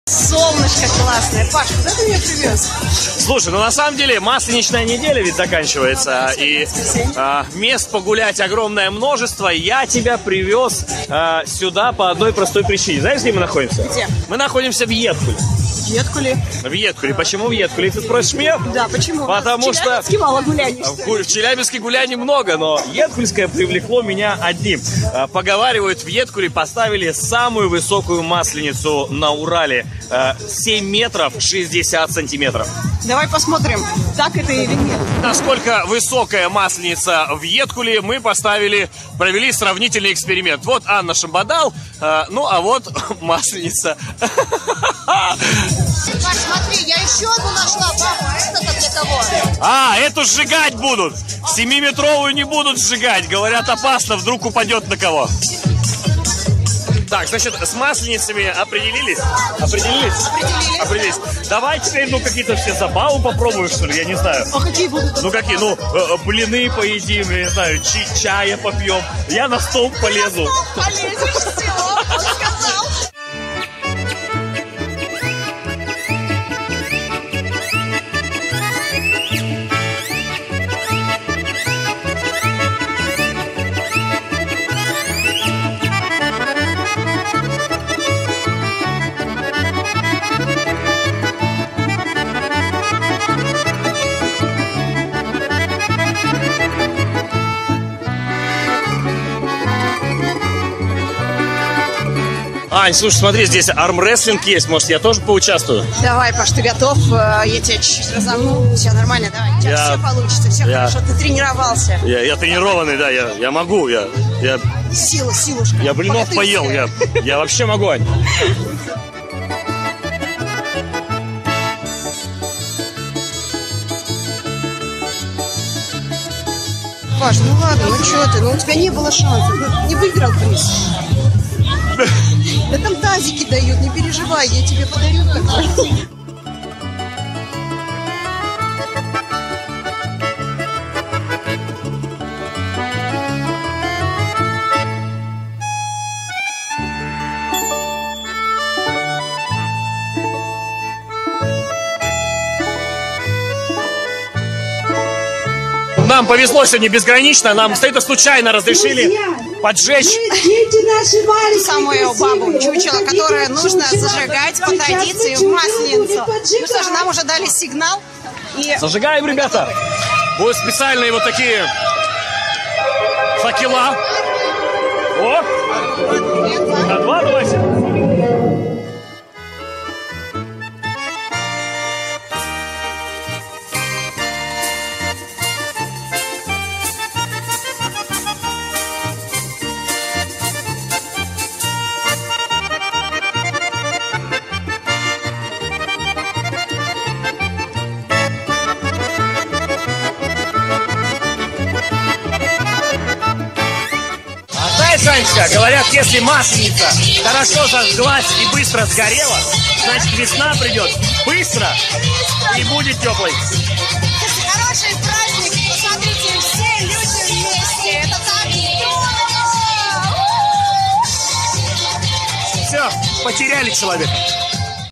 Солнышко классное. Паш, куда ты меня привез? Слушай, ну на самом деле масленичная неделя ведь заканчивается, и мест погулять огромное множество. Я тебя привез сюда по одной простой причине. Знаешь, где мы находимся? Где? Мы находимся в Едкуле. Едкуле? В Едкуле. Почему в Едкуле? Ты спросишь меня? Да, почему? Потому что... В Челябинске мало гуляний, что ли? В Челябинске гуляний много, но Едкульское привлекло меня одним. Поговаривают, в Едкуле поставили самую высокую масленицу на Урале. 7 метров 60 сантиметров. Давай посмотрим, так это или нет. Насколько высокая масленица в Едкуле, мы провели сравнительный эксперимент. Вот Анна Шамбадал, ну а вот масленица. Паш, смотри, я еще одну нашла, папа. Это для кого? Эту сжигать будут. 7-метровую не будут сжигать. Говорят, опасно, вдруг упадет на кого. Так, значит, с масленицами определились? Определились. Давай теперь, какие-то все забавы попробуем, что ли, я не знаю. А какие будут? Какие? Блины поедим, я не знаю, чая попьем. Я на стол полезу. Полезешь, все, он сказал. Ань, слушай, смотри, здесь армрестлинг есть, может, я тоже поучаствую? Давай, Паш, ты готов? Я тебя чуть-чуть разомну. Все нормально, давай. У тебя все получится, все хорошо. Ты тренировался. Я тренированный, да, я могу, Силушка. Я блинов поел, я вообще могу, Ань. Паш, ну ладно, ну что ты, у тебя не было шансов, не выиграл приз. Да там тазики дают, не переживай, я тебе подарю такой. Нам повезло сегодня безгранично, нам это случайно разрешили поджечь самую бабу, чучело, которое нужно зажигать по традиции в Масленицу. Ну что же, нам уже дали сигнал. Зажигаем, ребята. Будут специальные вот такие факела. О! На 2 давайте. Санечка, говорят, если масленица хорошо зажглась и быстро сгорела, значит весна придет быстро и будет теплой. Хороший праздник, посмотрите, все люди вместе, это так здорово! Все, потеряли человека.